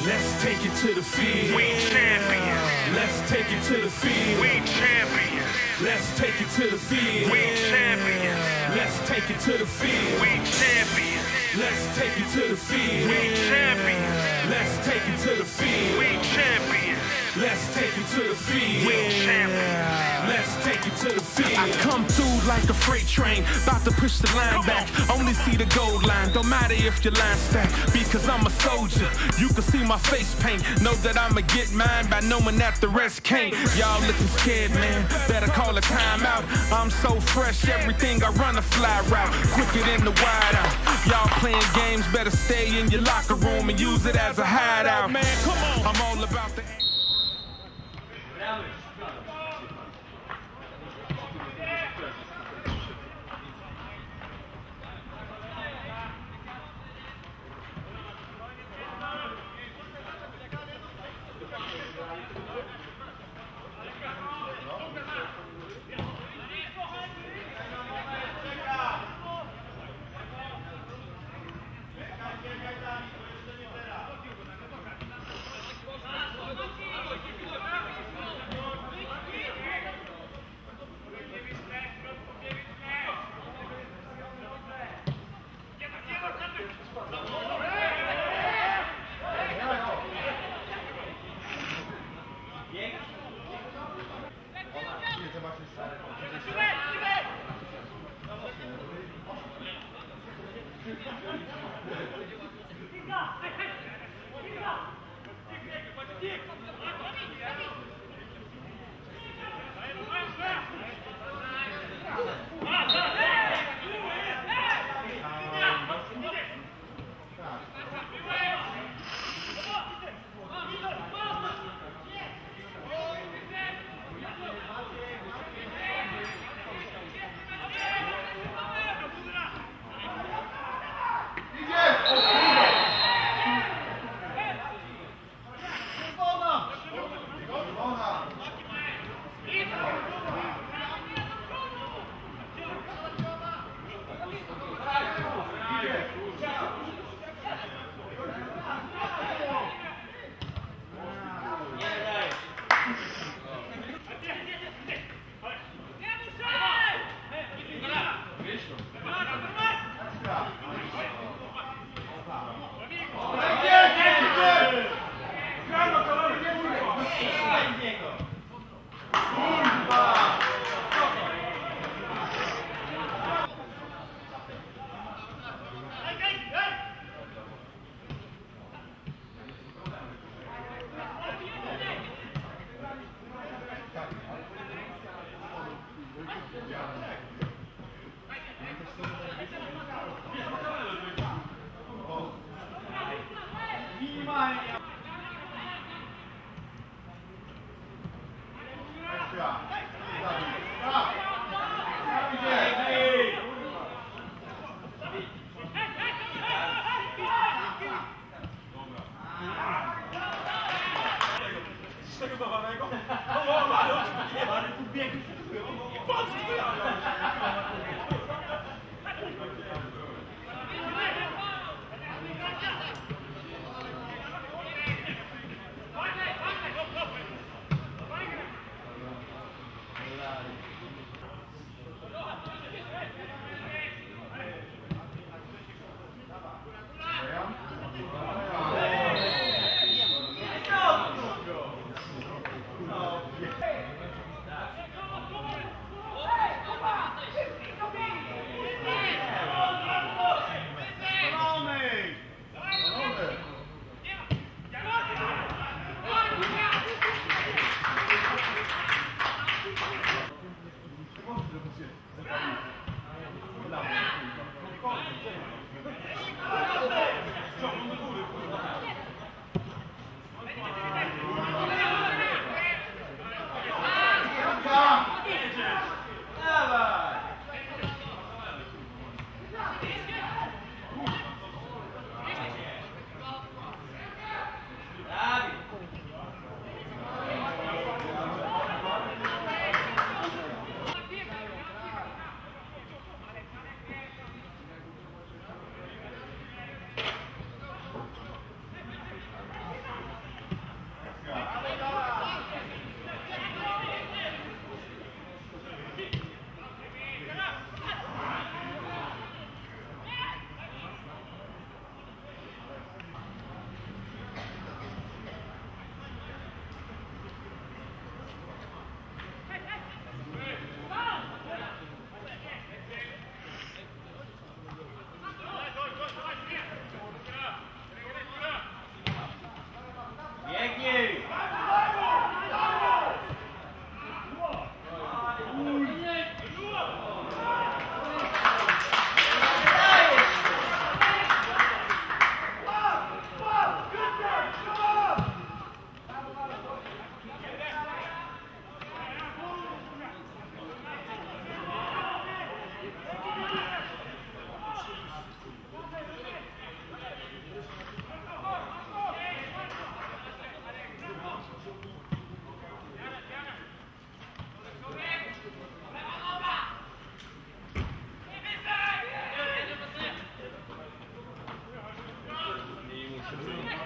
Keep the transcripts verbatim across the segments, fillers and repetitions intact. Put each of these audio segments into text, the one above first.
Let's take it to the field. We champions. Let's take it to the field. We champions. Let's take it to the field. We champions. Let's take it to the field. We champions. Let's take it to the field. We champions. Let's take it to the field. We champions. Let's take it to the field. We champions. Let's take it to the field. I come through like a freight train, about to push the line back. Only see the gold line, don't matter if your line stack. Because I'm a soldier, you can see my face paint. Know that I'ma get mine by knowing that the rest can't. Y'all looking scared, man, better call a timeout. I'm so fresh, everything I run a fly route. Quicker than the wide out. Y'all playing games, better stay in your locker room and use it as a hideout. Man, come on, I'm all about the...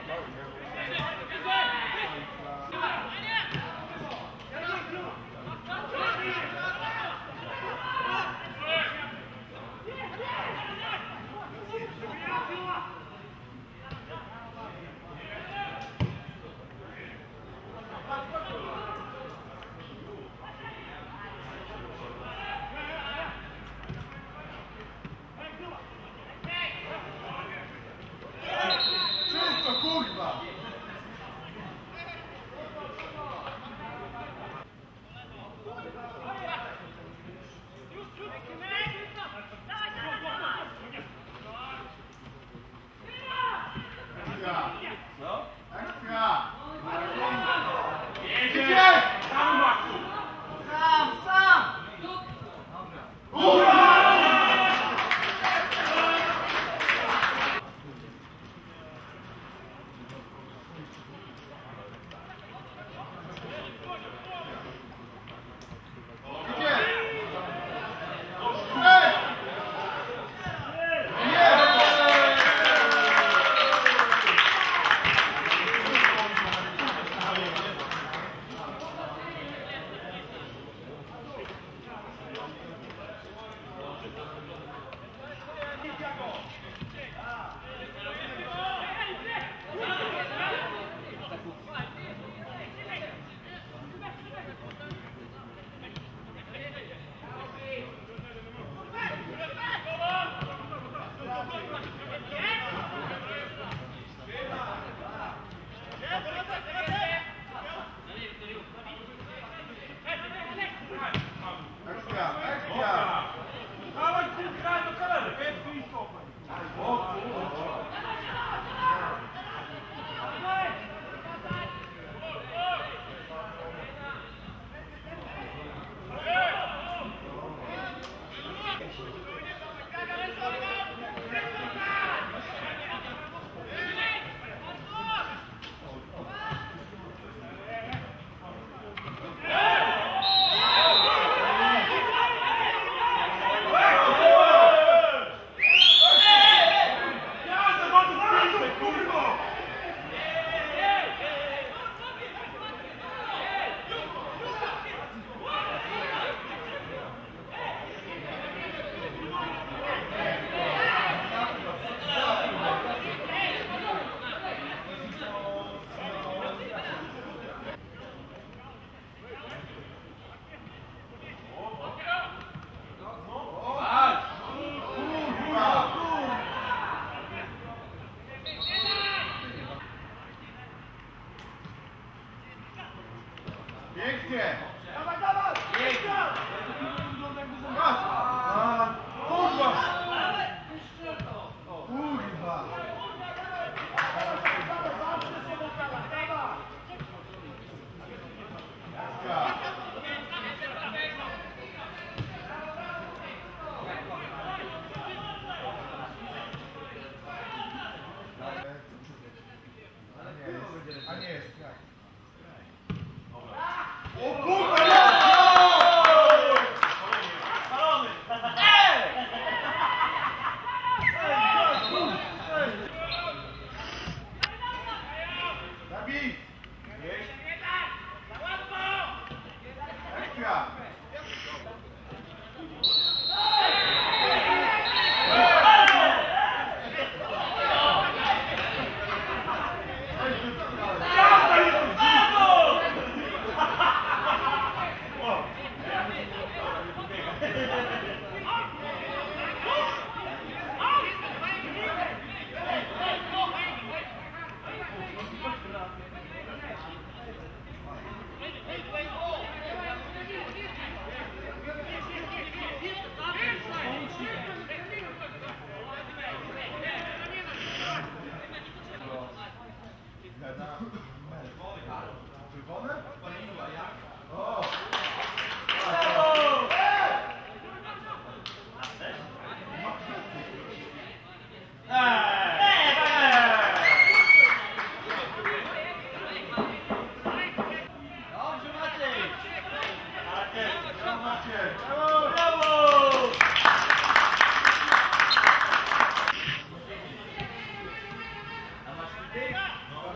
Brawo!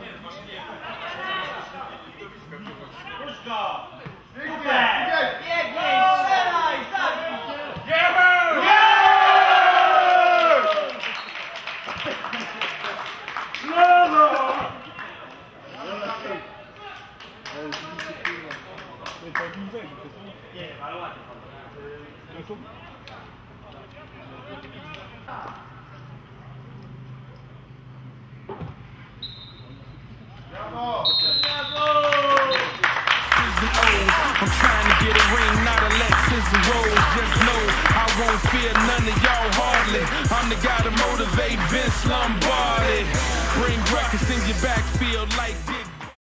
I'm trying to get a ring, not a Lexus and Rolls. Just know I won't fear none of y'all hardly. I'm the guy to motivate Vince Lombardi. Bring records in your backfield like this.